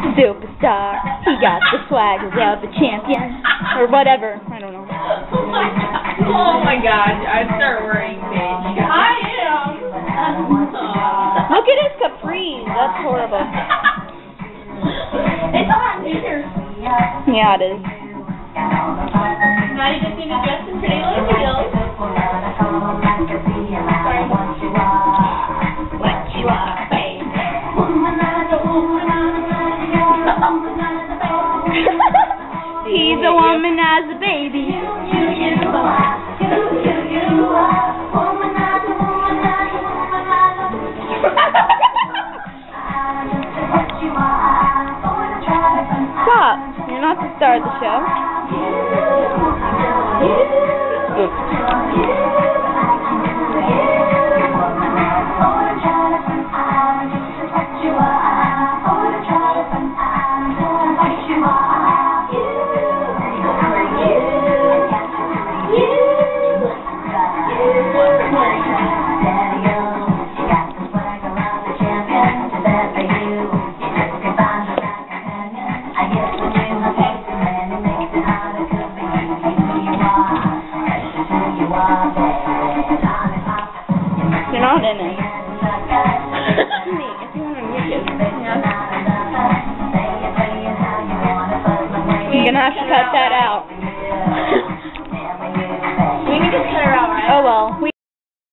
Superstar, he got the swagger of a champion, or whatever, I don't know. Oh my god, I start worrying, bitch. I am. Look at his capris, that's horrible. It's hot in here. Yeah, it is. Now you just need to dress in pretty little heels. What you are, baby. He's a womanizer, baby. Stop. You're not the star of the show. You're not in it. If you want to make it. Yeah. You're gonna have to cut that out.